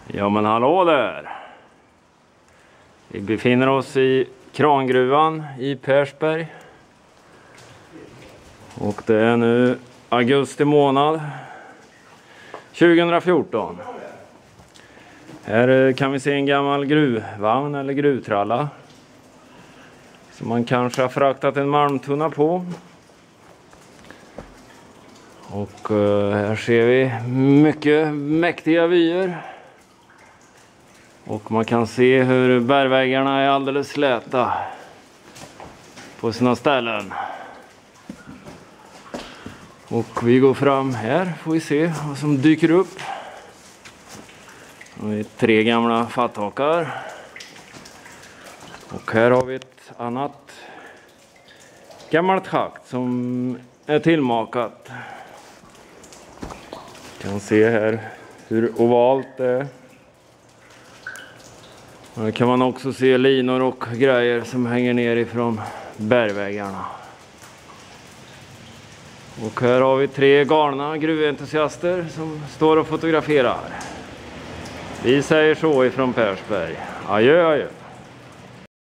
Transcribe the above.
Ja men hallå där! Vi befinner oss i krangruvan i Persberg. Och det är nu augusti månad 2014. Här kan vi se en gammal gruvvagn eller gruvtralla som man kanske har fraktat en malmtunna på. Och här ser vi mycket mäktiga vyer. Och man kan se hur bergväggarna är alldeles släta på sina ställen. Och vi går fram här, får vi se vad som dyker upp. Det är 3 gamla fatthakar. Och här har vi ett annat gammalt schakt som är tillmakat. Kan se här hur ovalt det är. Här kan man också se linor och grejer som hänger ner ifrån bergväggarna. Och här har vi 3 galna gruventusiaster som står och fotograferar. Vi säger så ifrån Persberg. Adjö, adjö.